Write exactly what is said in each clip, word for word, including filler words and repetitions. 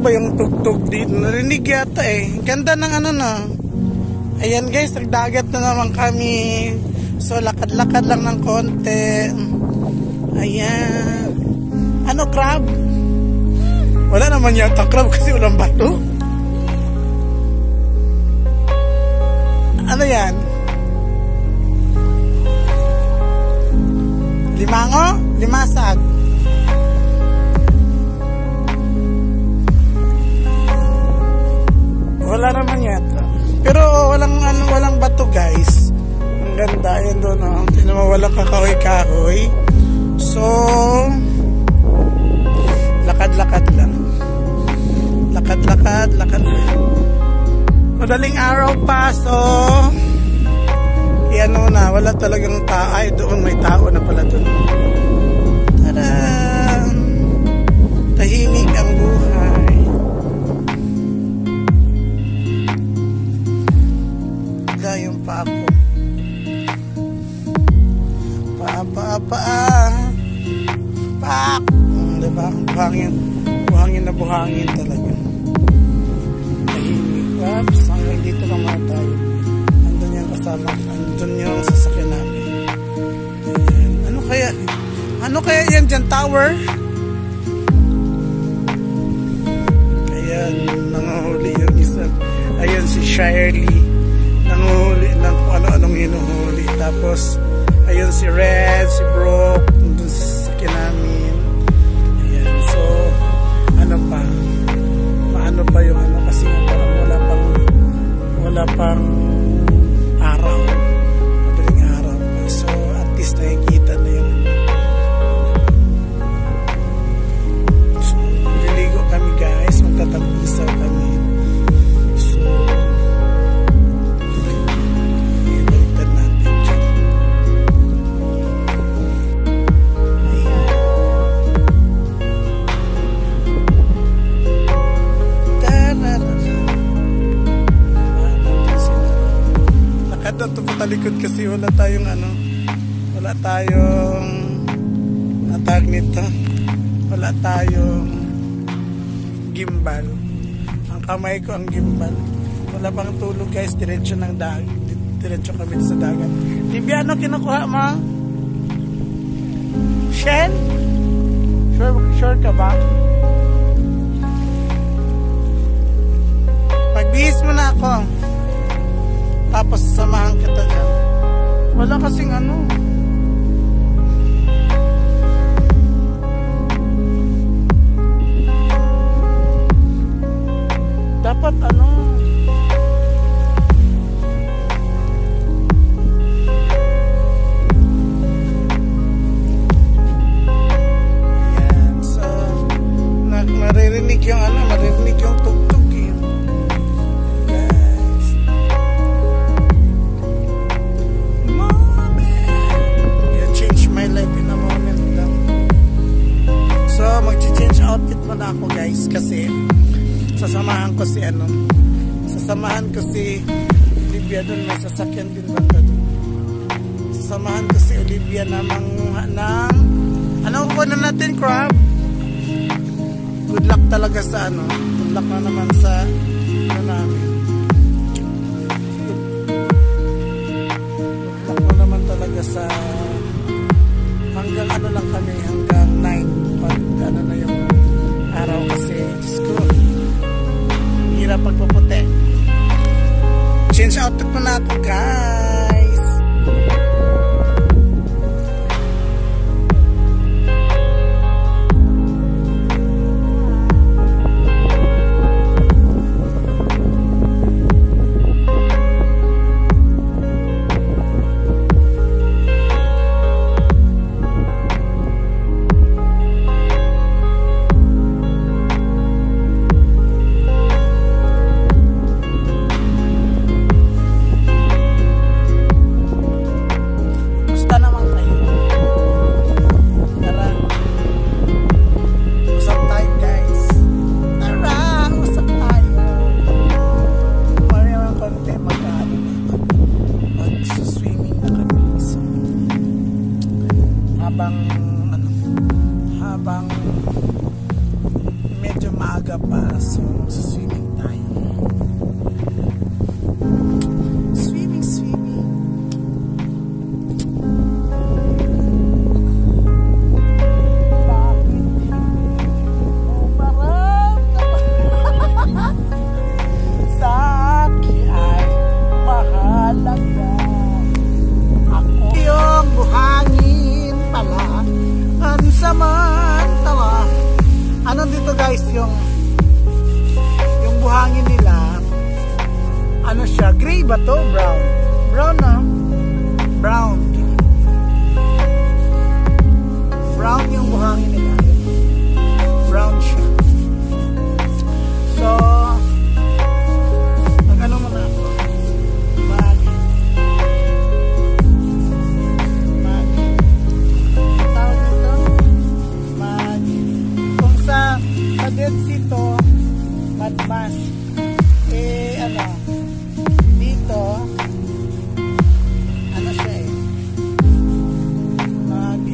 ba yung tugtog dito? Narinig yata eh. Ganda ng ano na. Ayan guys, nagdagat na naman kami. So lakad-lakad lang ng konti. Ayan. Ano, crab? Wala naman yata crab kasi walang bato. Ano yan? Limango? Limasag? Wala naman yata. Pero walang ano, walang bato guys. Ang ganda yan doon, no? Tingnan mo, walang kakahoy-kahoy. So lakad-lakad lang. Lakad-lakad, lakad. Madaling araw pa, so yan na, wala talagang tao. Ay, doon may tao na pala doon. Tadaan! Tahimik ang buhay. Gayong pa ako. Pa, pa, pa. Pak! Hmm, diba? Buhangin. Buhangin na buhangin talaga. Tahimik. Oops, hanggang dito lang mga tayo. Andun yung kasama. Andun yung sasakyan namin. Ayan. Ano kaya? Ano kaya yan dyan? Tower? Ayan. Nanguhuli yung isa. Ayan si Shirley. Nanguhuli ng kung ano-anong hinuhuli. Tapos, ayun si Red, si Brooke. Andun sa sasakyan namin. Ayan. So, ano pa? Paano pa yung ano? Kasi parang wala pang wala pang araw. Madaling araw. So, at least nakikita na yung so, naliligo kami guys. Magtatag-isaw kami. So, ibaliktad natin dyan. Ayan. Nakadot po talikod kasi wala tayong ano, wala tayong natag nito, wala tayong gimbal. Ang kamay ko ang gimbal. Wala pang tulog guys, diretso ng dagat, diretso kami sa dagat. Libya, ano kinukuha mo? Shen? Sure, sure ka ba? Pagbihis mo na ako. Tapos samahan kita dyan. Wala kasing ano. Dapat ano. Ayan. So, maririnig yung ano, maririnig yung tugtog eh. Outfit mo na ako guys kasi sasamahan ko si ano sasamahan ko si Olivia doon, may sasakyan din ba doon. Sasamahan ko si Olivia na manguha ng ano ko na natin, crab. Good luck talaga sa ano, good luck na naman sa ano namin, good luck na naman talaga sa hanggang ano lang kami, hanggang nine pag ano na yung araw kasi Diyos ko, hirap pagpuputi. Change outfit mo na ako guys. brown. Brown na. Brown. Brown yung buhangin nila. Brown siya. So, mag-ano mo na ako? Mag Mag tawag nito? Mag kung sa sa Dead Sea to, Madmas. Eh, ano? Dito, ano siya eh? Mag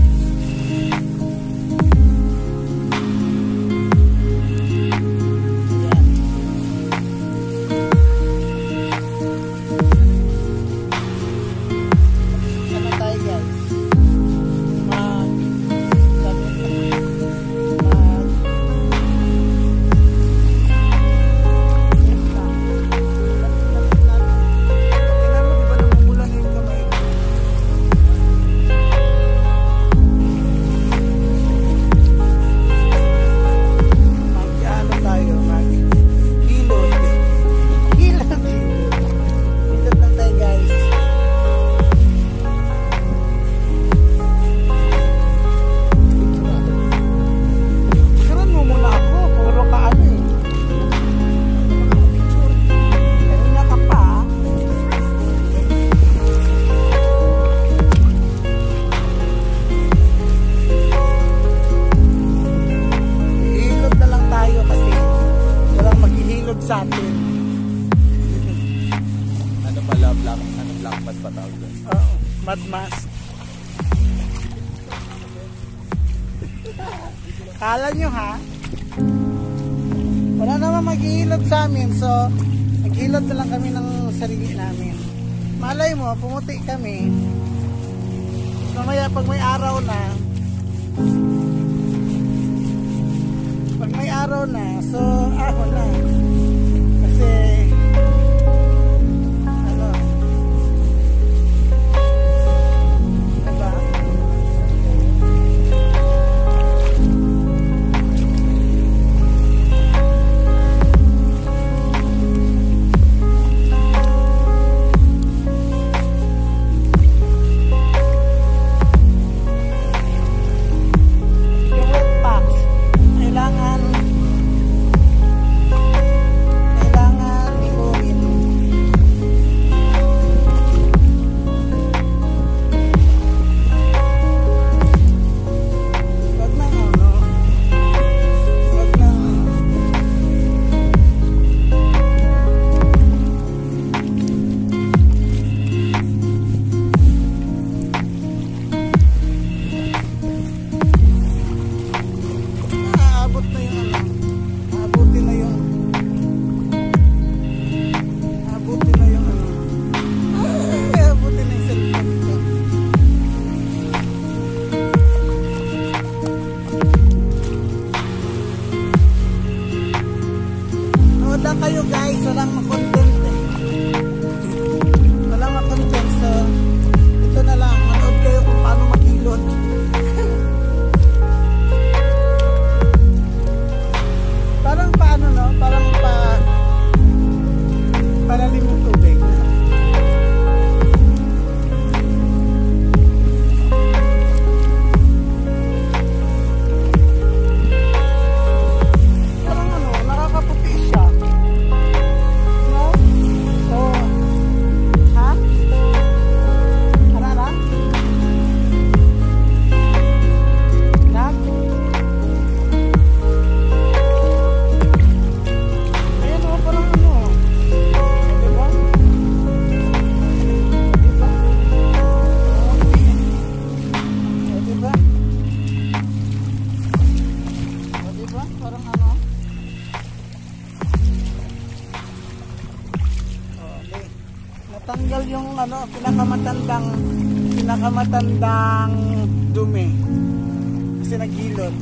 sa atin. Ano pala, black, ano black mud pa tawag doon? Oo, madmas. Kala nyo ha? Wala naman maghihilot sa amin, so maghilot na lang kami ng sarili namin. Malay mo, pumuti kami. Mamaya pag may araw na, pag may araw na, so ako na. Kasi ano, diba? Yung wet packs, kailangan kailangan limuin. Wag na ano, wag na aabot na yung ano, aabutin na yung aabutin na yung ano, ay, aabutin na yung cellphone ko. Nood lang kayo guys, walang makontent eh. Walang makontent, so ito na lang, manood kayo kung paano maghilot. Parang paano no? Parang pa palalim yung tubig. Parang ano, nakakaputi siya. No? So, ha? Ano na? Nak? Ayan o, parang ano. Diba? Diba? O, diba? O, diba? Parang ano. O, di. Natanggal yung ano, pinakamatandang pinakamatandang dumi. Kasi naghilot.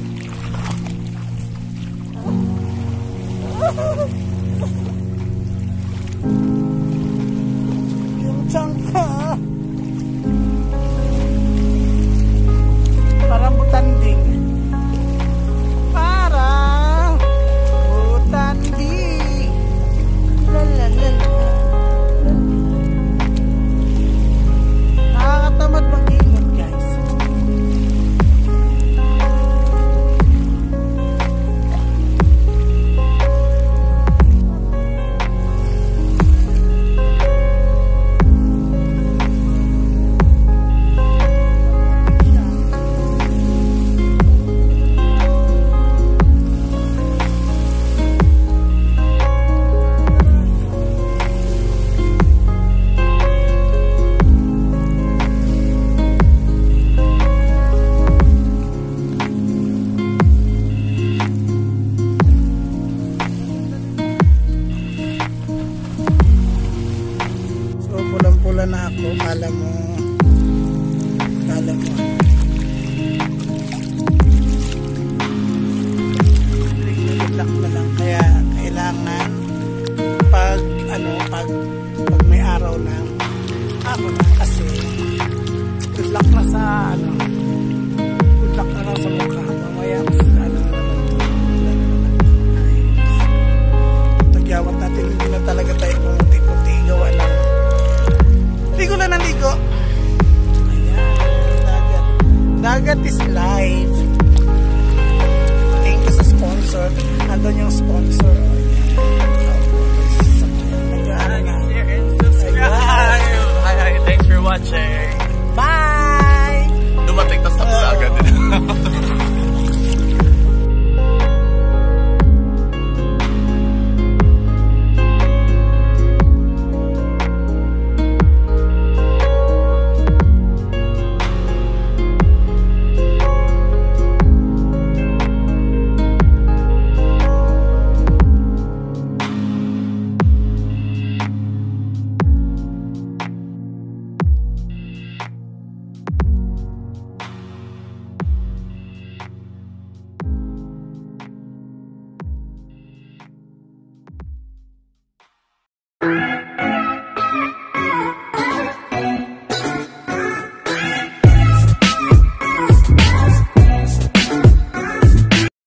Yung tsangka. Parang butanding. Parang butanding. La la la la. umulan na ako, kala mo, kala mo, nililak na lang, kaya kailangan, pag, ano, pag, pag may araw na, ako na, kasi, good luck na sa, ano,